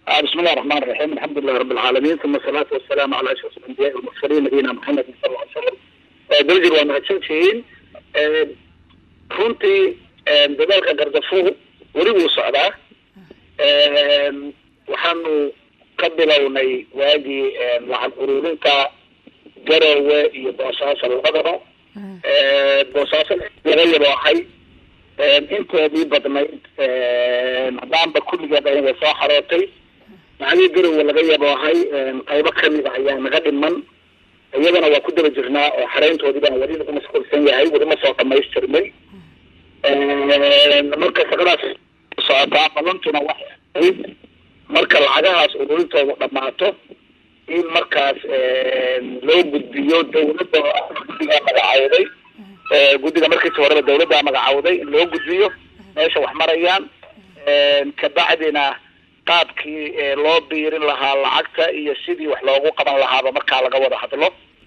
بسم الله الرحمن الرحيم. الحمد لله رب العالمين، ثم الصلاة والسلام على أشرف الأنبياء والمرسلين نبينا محمد صلى الله عليه وسلم. درجة ومهتمين runtii dadaalka gardafuhu weli wuu socdaa. waxaanu ka bilownay waagii lacag ururinta Garowe iyo Boosaaso labadaba. Boosaaso laga yaboocay intoodii badnayd maadaama kulligeed ay soo xarootay. macallin Garowe laga yaboocay qaybo kamid ah ayaa naga dhiman, iyadana waa ku daba jirnaa oo xareyntoodii baan weli lagu mashquulsan yahay, weli ma soo dhamaystirnay. marka shaqadaas socotaa balantuna waxay marka lacagahaas ururintooda dhamaato in markaas loo gudbiyo dawladda guddiga magacawday. guddiga markii horeba dawladda magacawday in loo gudbiyo meesha wax marayaan, kabacdina qaabkii loo biirin lahaa lacagta iyo sidii wax loogu qaban lahaaba markaa laga wada hadlo.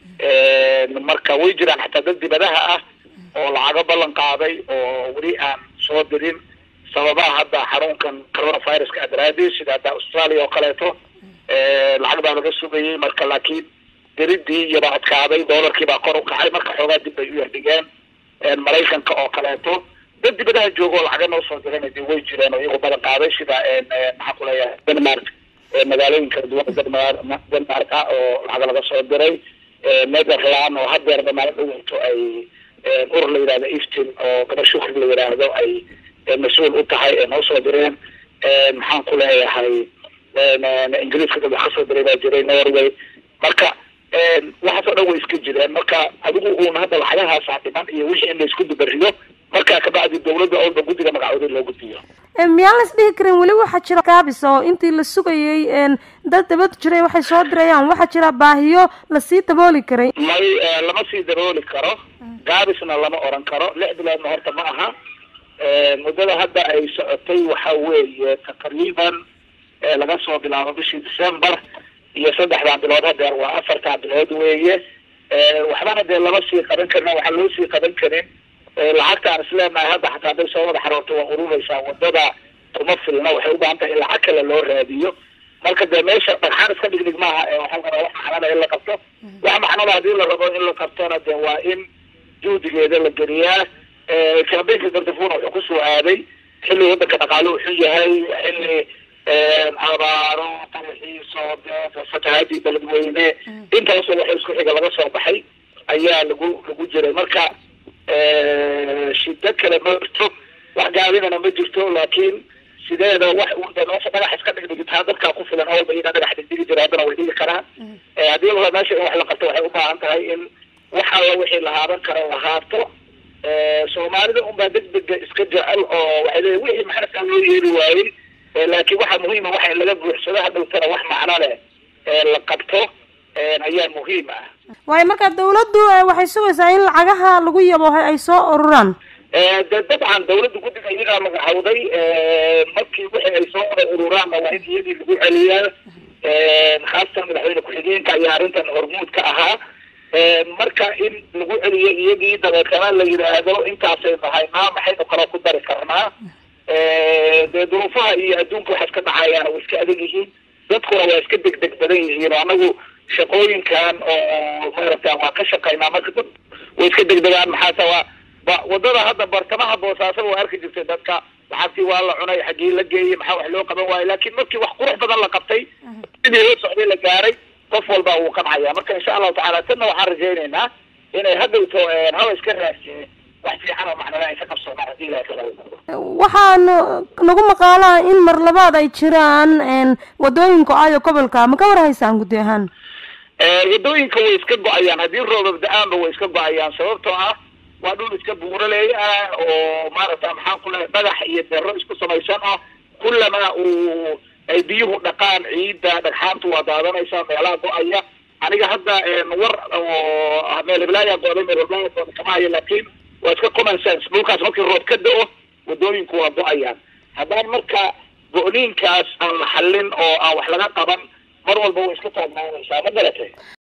marka way jiraan xataa dad dibadaha ah oo lacago ballan qaaday oo weli aan soo dirin sababaha hadda xarunkan coronavirus-ka adaraadiis sida hadda Australia oo kaleeto. lacag baa laga sugayay, marka laakiin diridii iyo baa adkaaday, doolarkii baa kor u kacay, marka xoogaa dib bay u yardhigeen. Maraykanka oo kaleeto dad dibadaha joogo lacaga noo soo diran way jireen oo iyagu badan qaaday sida maxaan ku leeyahay Denmark, magaalooyinka duwan Denmark oo lacag laga soo diray. Netherland oo haddeerba maalin dhaweyto ay urur la yidhahdo iftin oo gabar shukri la yidhaahdo ay mas-uul u tahay noo soo direen. maxaan ku leeyahay ingiriiska dad wax ka soo diray baa jiray, Norway. marka waxaasoo dhan way iska jireen. marka adigu uun hadda lacagahaasa dhiman iyo wixii in la isku dubariyo markaa kabacdi dawladda oolba guddiga magacooda loo gudbiyo. miyaan la isdhihi karin weli waxaa jira gaabis oo intii la sugayay dad dabad jiray waxay soo dirayaan, waxaa jira baahiyo lasii dabooli karay? may lama sii dabooli karo, gaabisna lama oran karo. 6 biloodna horta ma aha. muddada hadda ay socotay waxa weeye taqriiban laga soo bilaabo bishii December iyo 3 bilood haddeer waa 4 bilood weeye. waxbana dee lama sii qaban karna, waxaa loo sii qaban karin lacagtaan isleenahay hadda xataa hadday soo wada xaroorto waa ururaysaa, wadada kuma filna, waxay u baahan tahay in lacag kale loo raadiyo. marka dee meesha dhagxaan iska dhigdhig maaha, waxaa la rabaa wax macnada in la qabto. wax macnada haddii la rabo in la qabtona dee waa in juhdigeeda la geliyaa. kaambeynka gardafuuna wuxuu kusoo aaday xilli waddanka dhaqaaluhu xun yahay, xilli abaaro, qaraxiiso, fatahaadii beledweyne, intaasoo waxa isku xiga laga soo baxay ayaa lagu jiray. marka shida kale ma jirto, wax gaabinana ma jirto, laakiin sideeda wax meesha dhagax iska dhigdhigitaa dadkaa ku filan awalba iyagaa dhagax dhigdhigi jira, haddana way dhigi karaan. haddii la meesha in wax la qabto waxay u baahan tahay in wax alla wixii lahaaban kara lahaato. soomaalida unbaa degdega iska jecel oo waxay leeyihin wixii maxaa loo yeeli waayey, laakiin waxaa muhiima waxa in laga buuxsado hadhowtana wax macno leh la qabto ayaa muhiim ah. waayo marka dawladdu waxay sugaysaa in lacagaha lagu yaboohay ay soo ururaan. dabcan dawladda guddiga iyagaa magacawday, markii wixii ay soo ururaanna waa in iyadii lagu celiyaa. khaasatan madaxweyne ku-xigeenka ayaa arrintan hormuud ka ahaa. marka in lagu celiyo iyagii dabeetana la yidhaahdo intaasay nahaynaa, maxaynu kala ku dari karnaa. dee duruufaha iyo adduunka waxa iska dhacayaana way iska adag yihiin, dadkuna waa iska degdeg badan yihiin. anagu shaqooyinkan oo maaragta waa ka shaqaynaa, marka dad way iska degdegaan. maxaase waa wadada hadda bartamaha Boosaaso waa arki jirtay dadka lacagtii waa la cunay, xaggii la geeyey, maxaa wax loo qaban waayo. laakiin markii wax qurux badan la qabtay, sidii loo socday la gaaray, qof walba uu qancaya. marka insha allahu tacaala tanna waxaan rajaynaynaa inay hadhowto haba iska raasiyeen wax fiican oo macnada ay ka qabsoomaan haddii ilahay ka rabo. waxaan nagu maqaalaa in mar labaad ay jiraan wadooyinka aayo gobolka, ma ka warhaysaan guddi ahaan? wadooyinka way iska go-ayaan, haddii roobab da-aanba way iska go-ayaan, sababtoo ah waa dhul iska buuraleey ah oo maaragta maxaan ku leeyahay dhagax iyo dero isku samaysan ah. kullama ay biyuhu dhaqaan ciidda dhagxaantu waa daadanaysaa, meelaha go-aya. aniga hadda war oo meel iblaya go'day, meel iblaya go'day kama hayo, laakiin waa iska common sense. dhulkaas markii roob ka da'o wadooyinku waa go-ayaan. haddaan marka go-niinkaas aan la xallin oo aan wax laga qaban, mar walba way iska taagnaanaysaa. ma garatay?